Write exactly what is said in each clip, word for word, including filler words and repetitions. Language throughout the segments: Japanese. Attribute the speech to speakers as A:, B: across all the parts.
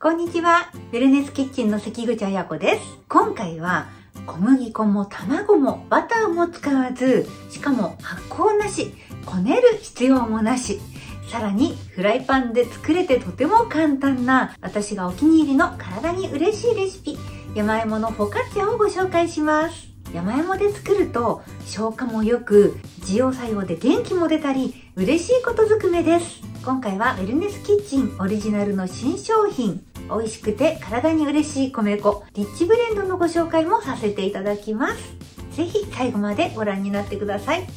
A: こんにちは。ウェルネスキッチンの関口彩子です。今回は小麦粉も卵もバターも使わず、しかも発酵なし、こねる必要もなし、さらにフライパンで作れてとても簡単な私がお気に入りの体に嬉しいレシピ、山芋のフォカッチャをご紹介します。山芋で作ると消化も良く、滋養作用で元気も出たり、嬉しいことずくめです。今回はウェルネスキッチンオリジナルの新商品、美味しくて体に嬉しい米粉リッチブレンドのご紹介もさせていただきます。ぜひ最後までご覧になってください。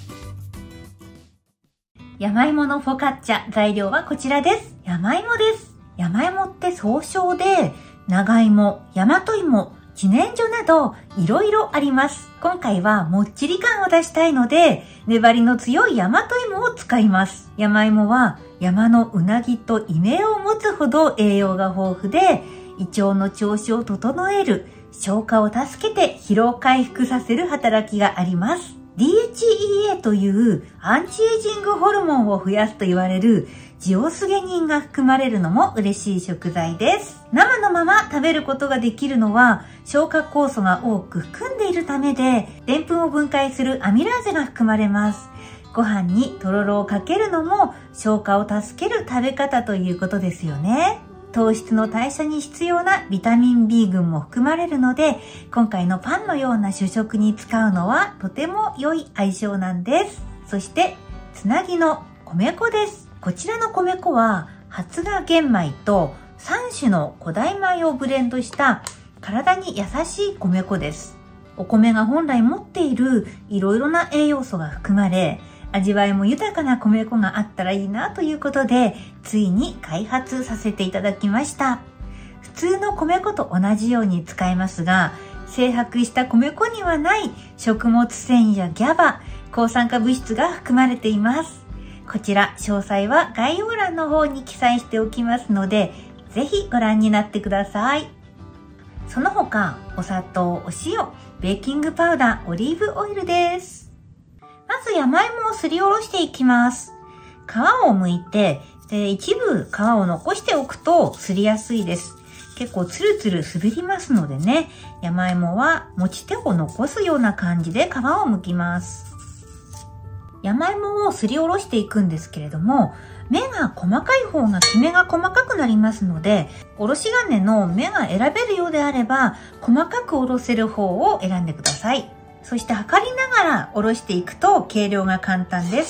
A: 山芋のフォカッチャ、材料はこちらです。山芋です。山芋って総称で長芋、大和芋、自然薯などいろいろあります。今回はもっちり感を出したいので、粘りの強い大和芋を使います。山芋は山のうなぎと異名を持つほど栄養が豊富で、胃腸の調子を整える、消化を助けて疲労回復させる働きがあります。ディーエイチイーエー というアンチエイジングホルモンを増やすと言われるジオスゲニンが含まれるのも嬉しい食材です。生のまま食べることができるのは消化酵素が多く含んでいるためで、でんぷんを分解するアミラーゼが含まれます。ご飯にとろろをかけるのも消化を助ける食べ方ということですよね。糖質の代謝に必要なビタミン ビー 群も含まれるので、今回のパンのような主食に使うのはとても良い相性なんです。そしてつなぎの米粉です。こちらの米粉は発芽玄米とさん種の古代米をブレンドした体に優しい米粉です。お米が本来持っているいろいろな栄養素が含まれ、味わいも豊かな米粉があったらいいなということで、ついに開発させていただきました。普通の米粉と同じように使えますが、精白した米粉にはない食物繊維やギャバ、抗酸化物質が含まれています。こちら詳細は概要欄の方に記載しておきますので、ぜひご覧になってください。その他、お砂糖、お塩、ベーキングパウダー、オリーブオイルです。まず山芋をすりおろしていきます。皮を剥いて、で一部皮を残しておくとすりやすいです。結構ツルツル滑りますのでね、山芋は持ち手を残すような感じで皮を剥きます。山芋をすりおろしていくんですけれども、目が細かい方がきめが細かくなりますので、おろし金の目が選べるようであれば、細かくおろせる方を選んでください。そして測りながらおろしていくと計量が簡単です。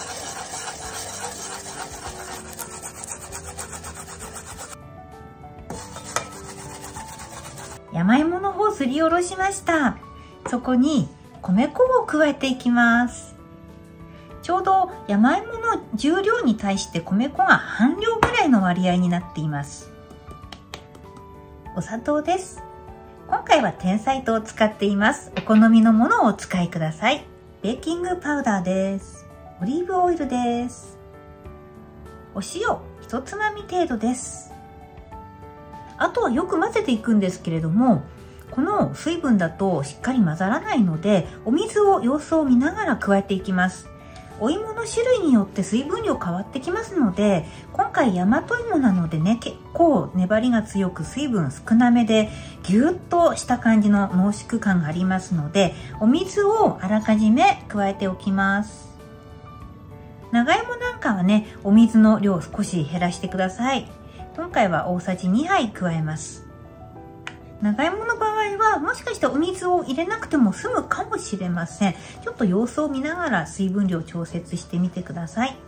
A: 山芋の方すりおろしました。そこに米粉を加えていきます。ちょうど山芋の重量に対して米粉が半量ぐらいの割合になっています。お砂糖です。今回はてんさい糖を使っています。お好みのものをお使いください。ベーキングパウダーです。オリーブオイルです。お塩一つまみ程度です。あとはよく混ぜていくんですけれども、この水分だとしっかり混ざらないので、お水を様子を見ながら加えていきます。お芋の種類によって水分量変わってきますので、今回大和芋なのでね、結構粘りが強く水分少なめでぎゅっとした感じの濃縮感がありますので、お水をあらかじめ加えておきます。長芋なんかはね、お水の量を少し減らしてください。今回は大さじにはい加えます。長芋の場合はもしかしてお水を入れなくても済むかもしれません。ちょっと様子を見ながら水分量調節してみてください。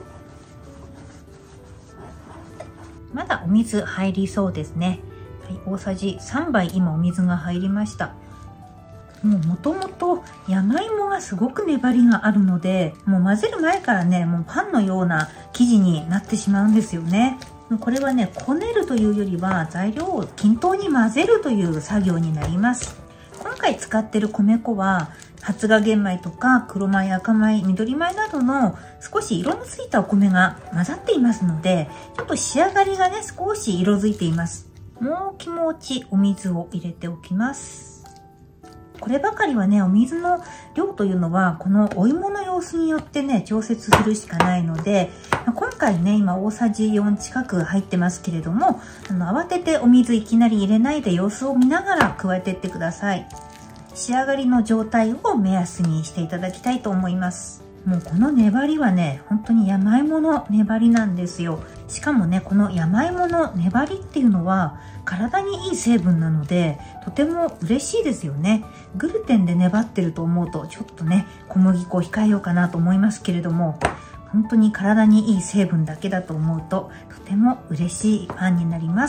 A: まだお水入りそうですね。はい、大さじさんばい今お水が入りました。もうもともと山芋がすごく粘りがあるので、もう混ぜる前からね、もうパンのような生地になってしまうんですよね。これはね、こねるというよりは材料を均等に混ぜるという作業になります。今回使ってる米粉は発芽玄米とか黒米、赤米、緑米などの少し色のついたお米が混ざっていますので、ちょっと仕上がりがね、少し色づいています。もう気持ちお水を入れておきます。 こればかりはね、お水の量というのは、このお芋の様子によってね、調節するしかないので、今回ね、今大さじよん近く入ってますけれども、あの、慌ててお水いきなり入れないで様子を見ながら加えていってください。仕上がりの状態を目安にしていただきたいと思います。もうこの粘りはね、本当に山芋の粘りなんですよ。しかもね、この山芋の粘りっていうのは体にいい成分なので、とても嬉しいですよね。グルテンで粘ってると思うと、ちょっとね、小麦粉を控えようかなと思いますけれども、本当に体にいい成分だけだと思うと、とても嬉しいパンになります。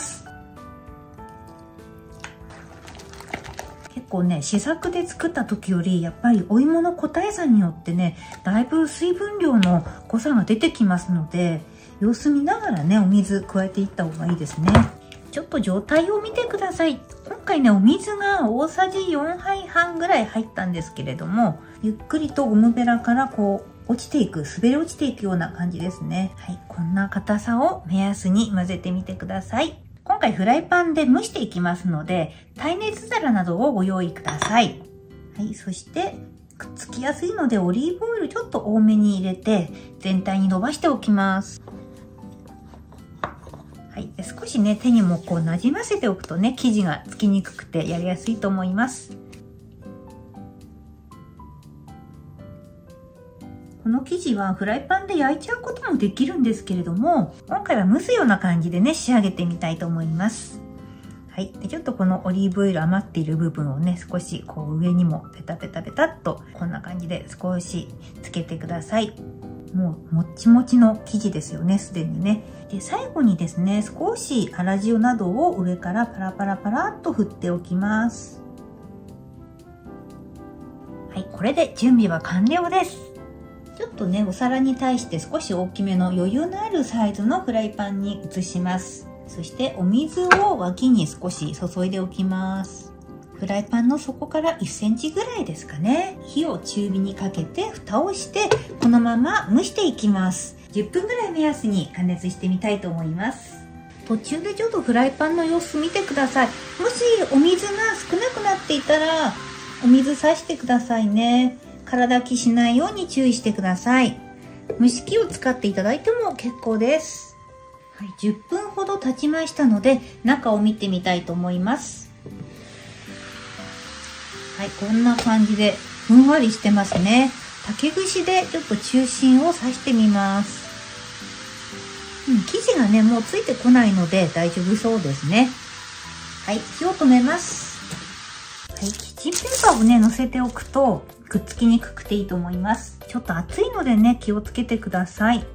A: 結構ね、試作で作った時より、やっぱりお芋の個体差によってね、だいぶ水分量の濃さが出てきますので、様子見ながらね、お水加えていった方がいいですね。ちょっと状態を見てください。今回ね、お水が大さじよんはいはんぐらい入ったんですけれども、ゆっくりとゴムベラからこう、落ちていく、滑り落ちていくような感じですね。はい、こんな硬さを目安に混ぜてみてください。今回フライパンで蒸していきますので、耐熱皿などをご用意ください。はい、そしてくっつきやすいのでオリーブオイルちょっと多めに入れて全体に伸ばしておきます。はい、少しね、手にもこう馴染ませておくとね、生地がつきにくくてやりやすいと思います。この生地はフライパンで焼いちゃうこともできるんですけれども、今回は蒸すような感じでね、仕上げてみたいと思います。はい。でちょっとこのオリーブオイル余っている部分をね、少しこう上にもペタペタペタっとこんな感じで少しつけてください。もうもっちもちの生地ですよね、すでにね。で、最後にですね、少し粗塩などを上からパラパラパラっと振っておきます。はい。これで準備は完了です。ちょっとね、お皿に対して少し大きめの余裕のあるサイズのフライパンに移します。そしてお水を脇に少し注いでおきます。フライパンの底からいっセンチぐらいですかね。火を中火にかけて蓋をしてこのまま蒸していきます。じゅっぷんぐらい目安に加熱してみたいと思います。途中でちょっとフライパンの様子見てください。もしお水が少なくなっていたらお水さしてくださいね。体焼きしないように注意してください。蒸し器を使っていただいても結構です。はい、じゅっぷんほど経ちましたので、中を見てみたいと思います。はい、こんな感じでふんわりしてますね。竹串でちょっと中心を刺してみます。うん、生地がね、もうついてこないので大丈夫そうですね。はい、火を止めます。はい、キッチンペーパーをね、乗せておくとくっつきにくくていいと思います。ちょっと熱いのでね、気をつけてください。はい、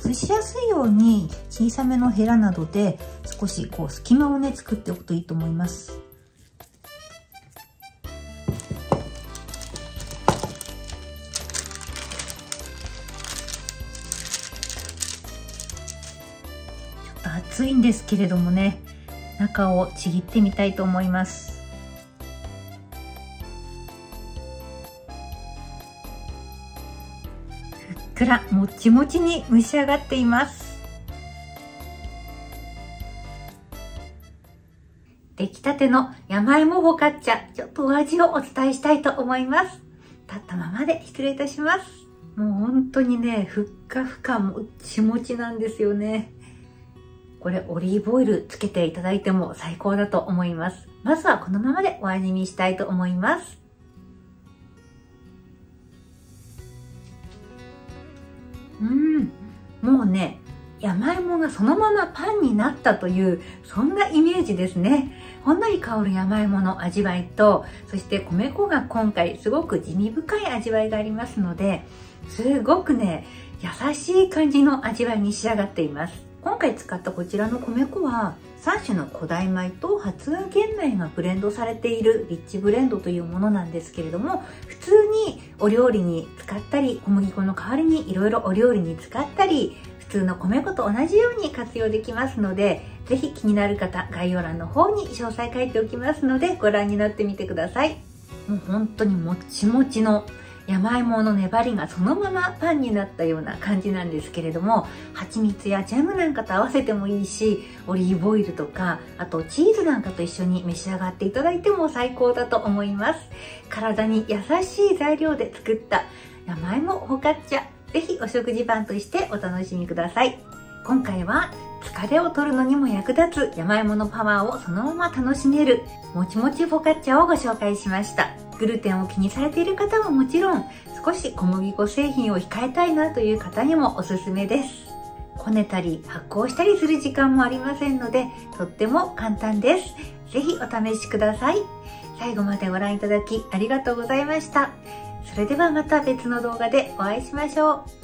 A: 外しやすいように小さめのヘラなどで少しこう隙間をね、作っておくといいと思います。ちょっと熱いんですけれどもね、中をちぎってみたいと思います。ふっくらもっちもちに蒸し上がっています。出来たての山芋フォカッチャ、ちょっとお味をお伝えしたいと思います。立ったままで失礼いたします。もう本当にね、ふっかふかもっちもちなんですよね。これオリーブオイルつけていただいても最高だと思います。まずはこのままでお味見したいと思います。うん、もうね、山芋がそのままパンになったという、そんなイメージですね。ほんのり香る山芋の味わいと、そして米粉が今回すごく滋味深い味わいがありますので、すごくね、優しい感じの味わいに仕上がっています。今回使ったこちらの米粉は、さん種の古代米と発芽玄米がブレンドされているリッチブレンドというものなんですけれども、普通にお料理に使ったり、小麦粉の代わりにいろいろお料理に使ったり、普通の米粉と同じように活用できますので、ぜひ気になる方、概要欄の方に詳細書いておきますので、ご覧になってみてください。もう本当にもっちもちの山芋の粘りがそのままパンになったような感じなんですけれども、蜂蜜やジャムなんかと合わせてもいいし、オリーブオイルとか、あとチーズなんかと一緒に召し上がっていただいても最高だと思います。体に優しい材料で作った山芋フォカッチャ、ぜひお食事パンとしてお楽しみください。今回は疲れを取るのにも役立つ山芋のパワーをそのまま楽しめるもちもちフォカッチャをご紹介しました。グルテンを気にされている方はもちろん、少し小麦粉製品を控えたいなという方にもおすすめです。こねたり発酵したりする時間もありませんので、とっても簡単です。ぜひお試しください。最後までご覧いただきありがとうございました。それではまた別の動画でお会いしましょう。